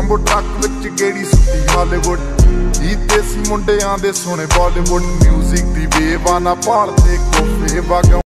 jumbo truck विच गेड़ी सुती Hollywood जीते सी मुंडियां दे सोने बॉलीवुड म्यूजिक दी वेव ना भालते कोफे वाग